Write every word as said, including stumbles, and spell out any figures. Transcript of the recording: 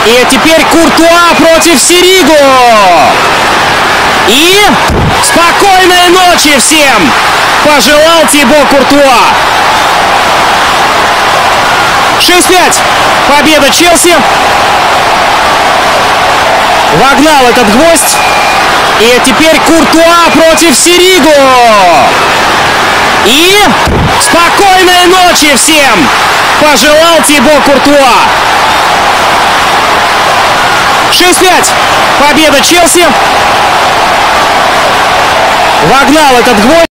И теперь Куртуа против Сиригу. И спокойной ночи всем пожелал Тибо Куртуа. шесть пять. Победа Челси. Вогнал этот гвоздь. И теперь Куртуа против Сиригу. И спокойной ночи всем пожелал Тибо Куртуа. шесть пять. Победа Челси. Вогнал этот гвоздь.